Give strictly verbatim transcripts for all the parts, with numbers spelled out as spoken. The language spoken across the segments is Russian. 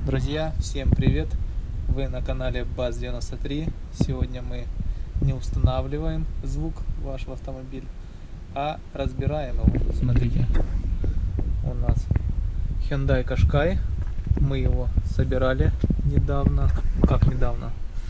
Друзья, всем привет! Вы на канале Баз девяносто три. Сегодня мы не устанавливаем звук в ваш автомобиль, а разбираем его. Смотрите, у нас Hyundai Qashqai. Мы его собирали недавно, как недавно,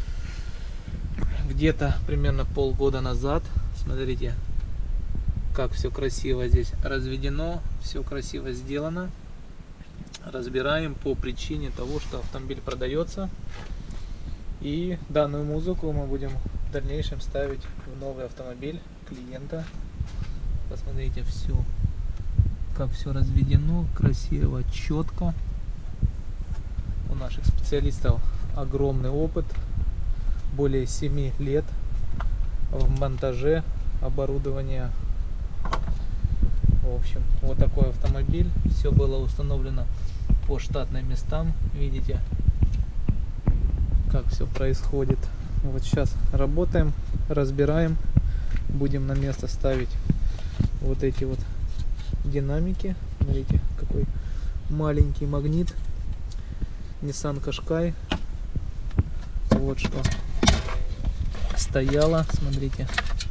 где-то примерно полгода назад. Смотрите, как все красиво здесь разведено, все красиво сделано. Разбираем по причине того, что автомобиль продается, и данную музыку мы будем в дальнейшем ставить в новый автомобиль клиента. Посмотрите, все, как все разведено, красиво, четко. У наших специалистов огромный опыт, более семи лет в монтаже оборудования. В общем, вот такой автомобиль. Все было установлено по штатным местам. Видите, как все происходит. Вот сейчас работаем, разбираем. Будем на место ставить вот эти вот динамики. Смотрите, какой маленький магнит. Nissan Qashqai. Вот что стояло. Смотрите.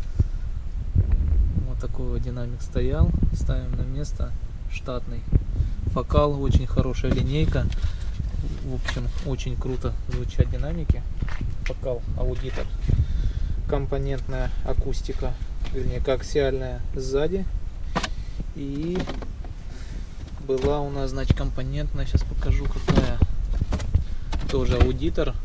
Вот такой вот динамик стоял. Ставим на место. Штатный. Фокал, очень хорошая линейка. В общем, очень круто звучат динамики. Фокал, аудитор. Компонентная акустика, вернее, коаксиальная сзади. И была у нас, значит, компонентная, сейчас покажу какая. Тоже аудитор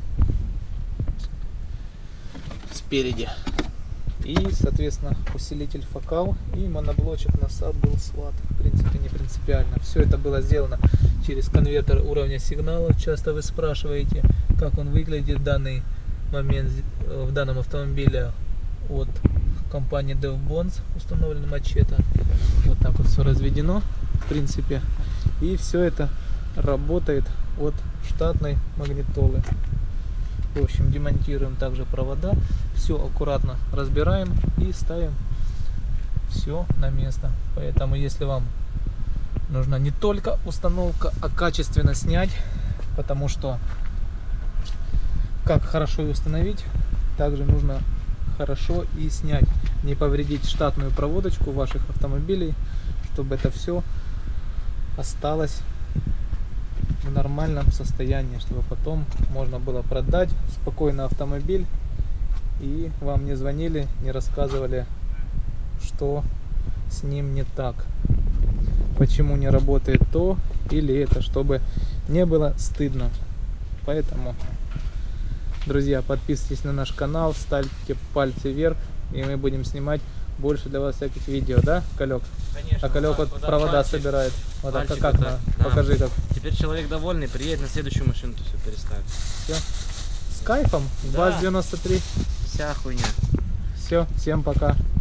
спереди. И, соответственно, усилитель фокал и моноблочек насад был сват. В принципе, не принципиально. Все это было сделано через конвертер уровня сигнала. Часто вы спрашиваете, как он выглядит в данный момент в данном автомобиле от компании DevBonds. Установлен мачете. Вот так вот все разведено, в принципе. И все это работает от штатной магнитолы. В общем, демонтируем также провода, все аккуратно разбираем и ставим все на место. Поэтому, если вам нужна не только установка, а качественно снять, потому что как хорошо и установить, также нужно хорошо и снять, не повредить штатную проводочку ваших автомобилей, чтобы это все осталось в нормальном состоянии, чтобы потом можно было продать спокойно автомобиль и вам не звонили, не рассказывали, что с ним не так, почему не работает то или это, чтобы не было стыдно. Поэтому, друзья, подписывайтесь на наш канал, ставьте пальцы вверх, и мы будем снимать больше для вас всяких видео, да, Колек? Конечно. А Колек вот провода пальчик, собирает. Вот так, как, как надо? Да. Покажи как. Теперь человек довольный, приедет на следующую машину, то все переставит. Все. С кайфом. Да. Баз девяносто три. Вся хуйня. Все, всем пока.